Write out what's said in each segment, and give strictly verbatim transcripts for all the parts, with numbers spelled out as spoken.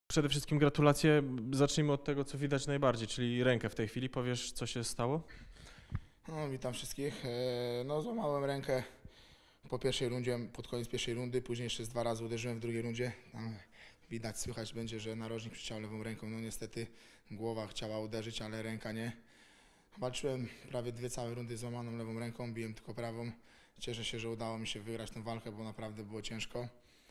Przede wszystkim gratulacje. Zacznijmy od tego, co widać najbardziej, czyli rękę w tej chwili. Powiesz, co się stało? No, witam wszystkich. E, No, złamałem rękę po pierwszej rundzie, pod koniec pierwszej rundy, później jeszcze z dwa razy uderzyłem w drugiej rundzie. Tam widać, słychać będzie, że narożnik przyciął lewą ręką. No niestety głowa chciała uderzyć, ale ręka nie. Walczyłem prawie dwie całe rundy z złamaną lewą ręką, biłem tylko prawą. Cieszę się, że udało mi się wygrać tę walkę, bo naprawdę było ciężko.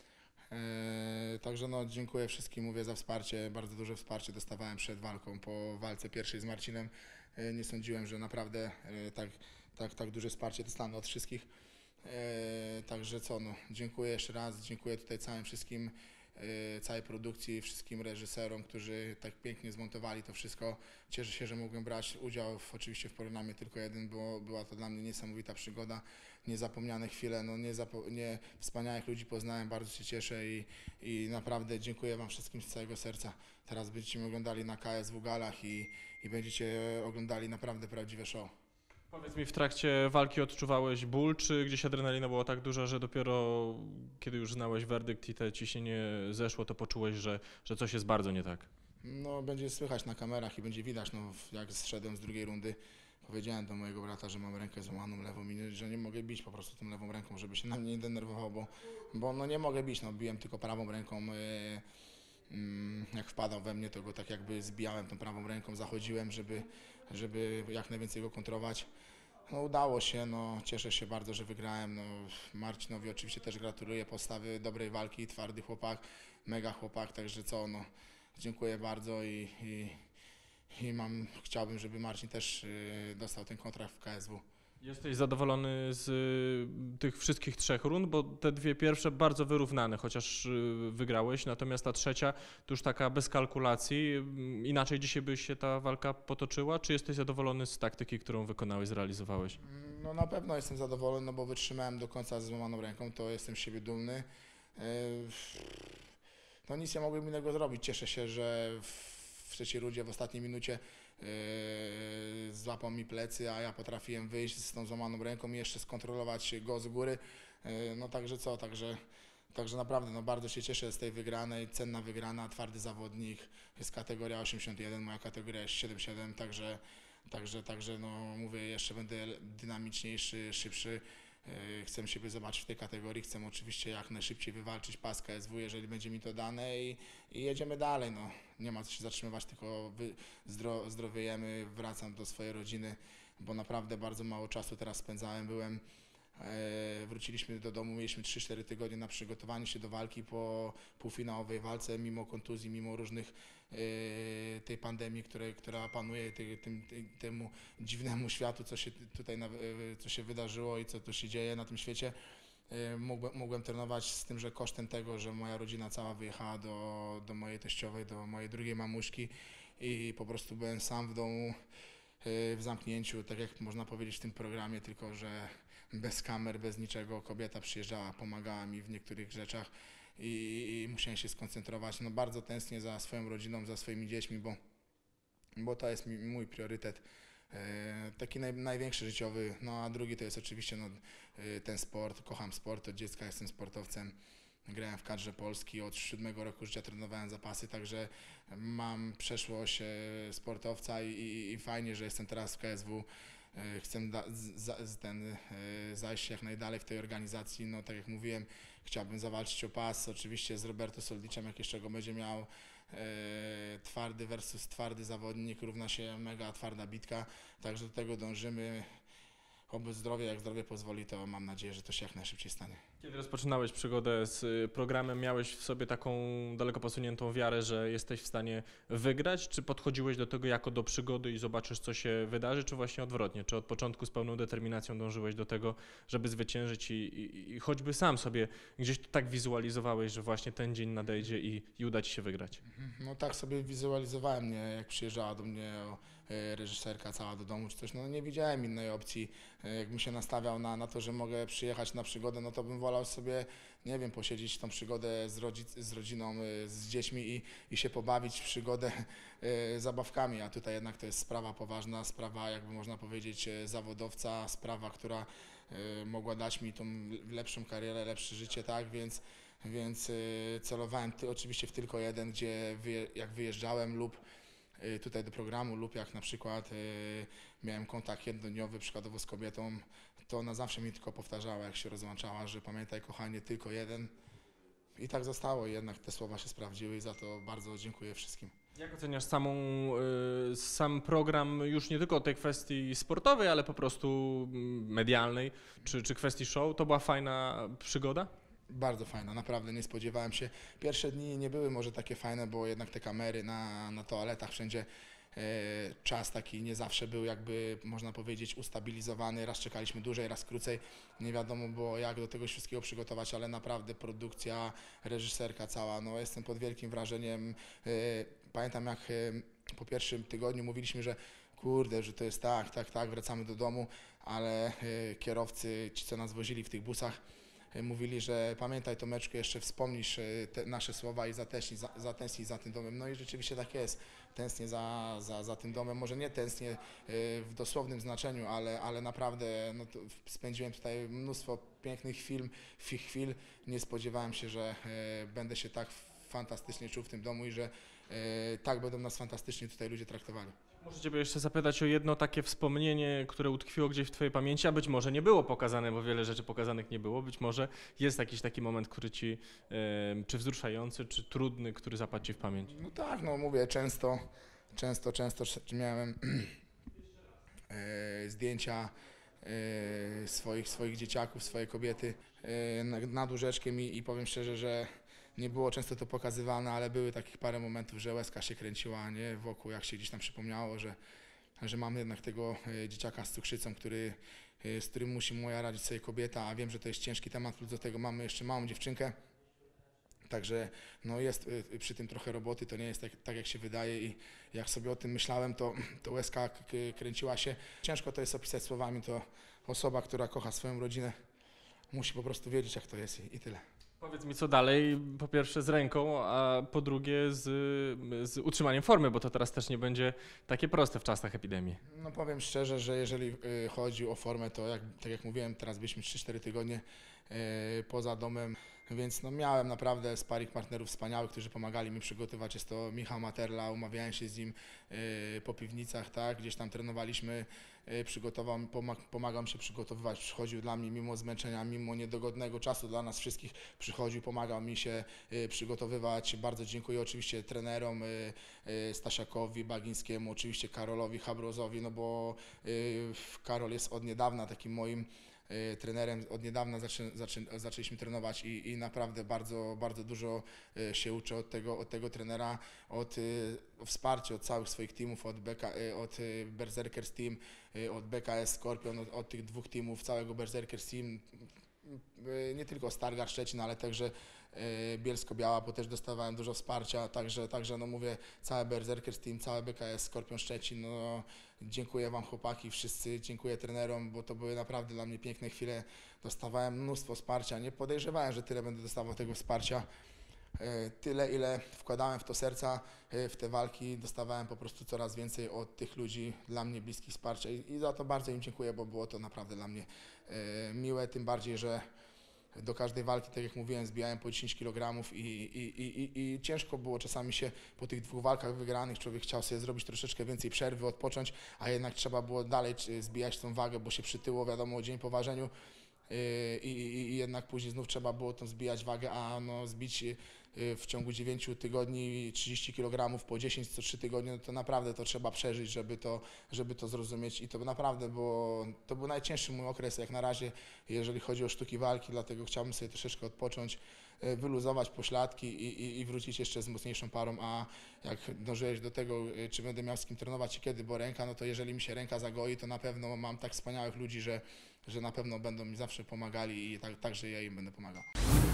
E, Także no, dziękuję wszystkim, mówię, za wsparcie. Bardzo duże wsparcie dostawałem przed walką. Po walce pierwszej z Marcinem e, nie sądziłem, że naprawdę e, tak, tak, tak duże wsparcie dostanę od wszystkich. E, Także co, no, dziękuję jeszcze raz, dziękuję tutaj całym wszystkim, e, całej produkcji, wszystkim reżyserom, którzy tak pięknie zmontowali to wszystko. Cieszę się, że mogłem brać udział w, oczywiście w programie tylko jeden, bo była to dla mnie niesamowita przygoda, niezapomniane chwile, no nie, nie wspaniałych ludzi poznałem, bardzo się cieszę i, i naprawdę dziękuję Wam wszystkim z całego serca. Teraz będziecie mnie oglądali na K S W Galach i, i będziecie oglądali naprawdę prawdziwe show. Powiedz mi, w trakcie walki odczuwałeś ból, czy gdzieś adrenalina była tak duża, że dopiero kiedy już znałeś werdykt i te ciśnienie zeszło, to poczułeś, że, że coś jest bardzo nie tak? No, będzie słychać na kamerach i będzie widać, no, jak zszedłem z drugiej rundy. Powiedziałem do mojego brata, że mam rękę złamaną lewą i że nie mogę bić po prostu tą lewą ręką, żeby się na mnie nie denerwował, bo, bo no nie mogę bić, no, biłem tylko prawą ręką. Yy, Jak wpadał we mnie, to go tak jakby zbijałem tą prawą ręką, zachodziłem, żeby, żeby jak najwięcej go kontrolować. No udało się, no cieszę się bardzo, że wygrałem. No, Marcinowi oczywiście też gratuluję postawy dobrej walki, twardy chłopak, mega chłopak, także co, no dziękuję bardzo i, i, i mam, chciałbym, żeby Marcin też y, dostał ten kontrakt w K S W. Jesteś zadowolony z y, tych wszystkich trzech rund, bo te dwie pierwsze bardzo wyrównane, chociaż y, wygrałeś, natomiast ta trzecia to już taka bez kalkulacji. Y, Inaczej dzisiaj by się ta walka potoczyła? Czy jesteś zadowolony z taktyki, którą wykonałeś, zrealizowałeś? No na pewno jestem zadowolony, no bo wytrzymałem do końca z złamaną ręką, to jestem z siebie dumny. Yy, No nic nie mogłem innego zrobić. Cieszę się, że w trzeciej rundzie, w ostatniej minucie yy, złapał mi plecy, a ja potrafiłem wyjść z tą złamaną ręką i jeszcze skontrolować go z góry. Yy, no także co, także, także naprawdę no, bardzo się cieszę z tej wygranej, cenna wygrana, twardy zawodnik, jest kategoria osiemdziesiąt jeden, moja kategoria jest siedemdziesiąt siedem, także, także, także no, mówię, jeszcze będę dynamiczniejszy, szybszy. Yy, Chcę siebie zobaczyć w tej kategorii, chcę oczywiście jak najszybciej wywalczyć pas K S W, jeżeli będzie mi to dane i, i jedziemy dalej. No. Nie ma co się zatrzymywać, tylko wy, zdro, zdrowiejemy, wracam do swojej rodziny, bo naprawdę bardzo mało czasu teraz spędzałem, byłem, e, wróciliśmy do domu, mieliśmy trzy cztery tygodnie na przygotowanie się do walki po półfinałowej walce, mimo kontuzji, mimo różnych e, tej pandemii, które, która panuje, tej, tym, tej, temu dziwnemu światu, co się tutaj na, e, co się wydarzyło i co tu się dzieje na tym świecie. E, Mogłem, mogłem trenować z tym, że kosztem tego, że moja rodzina cała wyjechała do, do mojej teściowej, do mojej drugiej mamuśki i po prostu byłem sam w domu, e, w zamknięciu, tak jak można powiedzieć w tym programie, tylko że bez kamer, bez niczego. Kobieta przyjeżdżała, pomagała mi w niektórych rzeczach i, i musiałem się skoncentrować. No bardzo tęsknię za swoją rodziną, za swoimi dziećmi, bo, bo to jest mi, mój priorytet. E, taki naj, największy życiowy, no a drugi to jest oczywiście no, e, ten sport. Kocham sport, od dziecka jestem sportowcem. Grałem w kadrze Polski, od siódmego roku życia trenowałem zapasy, także mam przeszłość e, sportowca i, i, i fajnie, że jestem teraz w K S W. E, Chcę da, z, ten, e, zajść jak najdalej w tej organizacji. No tak jak mówiłem, chciałbym zawalczyć o pas, oczywiście z Roberto Soldiczem, jak jeszcze go będzie miał. E, Twardy versus twardy zawodnik równa się mega twarda bitka, także do tego dążymy. Oby zdrowie, jak zdrowie pozwoli, to mam nadzieję, że to się jak najszybciej stanie. Kiedy rozpoczynałeś przygodę z y, programem, miałeś w sobie taką daleko posuniętą wiarę, że jesteś w stanie wygrać? Czy podchodziłeś do tego jako do przygody i zobaczysz, co się wydarzy, czy właśnie odwrotnie? Czy od początku z pełną determinacją dążyłeś do tego, żeby zwyciężyć i, i, i choćby sam sobie gdzieś to tak wizualizowałeś, że właśnie ten dzień nadejdzie i, i uda ci się wygrać? No tak sobie wizualizowałem, nie, jak przyjeżdżała do mnie o, e, reżyserka cała do domu czy coś, no nie widziałem innej opcji. E, Jakbym się nastawiał na, na to, że mogę przyjechać na przygodę, no to bym wolał sobie, nie wiem, posiedzieć tą przygodę z, rodzic, z rodziną, e, z dziećmi i, i się pobawić w przygodę e, zabawkami, a tutaj jednak to jest sprawa poważna, sprawa, jakby można powiedzieć, e, zawodowca, sprawa, która e, mogła dać mi tą lepszą karierę, lepsze życie, tak, więc więc y, celowałem ty, oczywiście w tylko jeden, gdzie wyje, jak wyjeżdżałem lub y, tutaj do programu lub jak na przykład y, miałem kontakt jednodniowy przykładowo z kobietą, to ona zawsze mi tylko powtarzała, jak się rozłączała, że pamiętaj kochanie, tylko jeden. I tak zostało i jednak te słowa się sprawdziły i za to bardzo dziękuję wszystkim. Jak oceniasz samą, y, sam program już nie tylko od tej kwestii sportowej, ale po prostu mm, medialnej, czy, czy kwestii show? To była fajna przygoda? Bardzo fajna, naprawdę nie spodziewałem się. Pierwsze dni nie były może takie fajne, bo jednak te kamery na, na toaletach wszędzie, e, czas taki nie zawsze był jakby, można powiedzieć, ustabilizowany. Raz czekaliśmy dłużej, raz krócej. Nie wiadomo było jak do tego wszystkiego przygotować, ale naprawdę produkcja, reżyserka cała, no jestem pod wielkim wrażeniem. E, pamiętam jak e, po pierwszym tygodniu mówiliśmy, że kurde, że to jest tak, tak, tak, wracamy do domu, ale e, kierowcy, ci co nas wozili w tych busach, mówili, że pamiętaj Tomeczku, jeszcze wspomnisz te nasze słowa i zatęsknij za, zatęsknij za tym domem. No i rzeczywiście tak jest. Tęsknię za, za, za tym domem. Może nie tęsknię w dosłownym znaczeniu, ale, ale naprawdę no, spędziłem tutaj mnóstwo pięknych chwil, chwil. Nie spodziewałem się, że będę się tak fantastycznie czuł w tym domu i że tak będą nas fantastycznie tutaj ludzie traktowali. Muszę Ciebie jeszcze zapytać o jedno takie wspomnienie, które utkwiło gdzieś w Twojej pamięci, a być może nie było pokazane, bo wiele rzeczy pokazanych nie było. Być może jest jakiś taki moment, który Ci, e, czy wzruszający, czy trudny, który zapadł Ci w pamięć. No tak, no mówię, często, często, często miałem e, zdjęcia e, swoich, swoich dzieciaków, swojej kobiety e, nad, nad łóżeczkiem i, i powiem szczerze, że nie było często to pokazywane, ale były takich parę momentów, że łezka się kręciła, nie, wokół, jak się gdzieś tam przypomniało, że, że mamy jednak tego e, dzieciaka z cukrzycą, który, e, z którym musi moja radzić sobie kobieta, a wiem, że to jest ciężki temat, plus do tego mamy jeszcze małą dziewczynkę. Także no jest y, przy tym trochę roboty, to nie jest tak, tak jak się wydaje i jak sobie o tym myślałem, to, to łezka k- kręciła się. Ciężko to jest opisać słowami, to osoba, która kocha swoją rodzinę, musi po prostu wiedzieć jak to jest i, i tyle. Powiedz mi, co dalej, po pierwsze z ręką, a po drugie z, z utrzymaniem formy, bo to teraz też nie będzie takie proste w czasach epidemii. No powiem szczerze, że jeżeli y, chodzi o formę, to jak, tak jak mówiłem, teraz byliśmy trzy cztery tygodnie y, poza domem, więc no miałem naprawdę sparring partnerów wspaniałych, którzy pomagali mi przygotować. Jest to Michał Materla, umawiałem się z nim y, po piwnicach, tak, gdzieś tam trenowaliśmy, y, przygotował, pomag, pomagał mi się przygotowywać, przychodził dla mnie mimo zmęczenia, mimo niedogodnego czasu dla nas wszystkich, przychodził, pomagał mi się y, przygotowywać. Bardzo dziękuję oczywiście trenerom, y, y, Stasiakowi, Bagińskiemu, oczywiście Karolowi Habrozowi, no bo y, Karol jest od niedawna takim moim y, trenerem, od niedawna zaczę, zaczę, zaczęliśmy trenować i, i naprawdę bardzo, bardzo dużo y, się uczę od tego, od tego trenera, od y, wsparcia od całych swoich teamów, od, B K, y, od y, Berserkers Team, y, od B K S Scorpion, od, od tych dwóch teamów, całego Berserkers Team, y, nie tylko Stargard Szczecin, ale także Bielsko-Biała, bo też dostawałem dużo wsparcia, także, także no mówię, całe Berserkers Team, całe B K S Skorpion Szczecin, no dziękuję Wam chłopaki, wszyscy, dziękuję trenerom, bo to były naprawdę dla mnie piękne chwile, dostawałem mnóstwo wsparcia, nie podejrzewałem, że tyle będę dostawał tego wsparcia, tyle ile wkładałem w to serca, w te walki, dostawałem po prostu coraz więcej od tych ludzi dla mnie bliskich wsparcia i, i za to bardzo im dziękuję, bo było to naprawdę dla mnie miłe, tym bardziej, że do każdej walki, tak jak mówiłem, zbijałem po dziesięć kilogramów i, i, i, i ciężko było czasami się po tych dwóch walkach wygranych, człowiek chciał sobie zrobić troszeczkę więcej przerwy, odpocząć, a jednak trzeba było dalej zbijać tą wagę, bo się przytyło, wiadomo, dzień po ważeniu i, i, i jednak później znów trzeba było tą zbijać wagę, a no zbić w ciągu dziewięciu tygodni trzydzieści kilogramów po dziesięć co trzy tygodnie, no to naprawdę to trzeba przeżyć, żeby to, żeby to zrozumieć i to naprawdę było, to był najcięższy mój okres jak na razie, jeżeli chodzi o sztuki walki, dlatego chciałbym sobie troszeczkę odpocząć, wyluzować pośladki i, i, i wrócić jeszcze z mocniejszą parą, a jak dążyłeś do tego, czy będę miał z kim trenować i kiedy, bo ręka, no to jeżeli mi się ręka zagoi, to na pewno mam tak wspaniałych ludzi, że, że na pewno będą mi zawsze pomagali i tak, także ja im będę pomagał.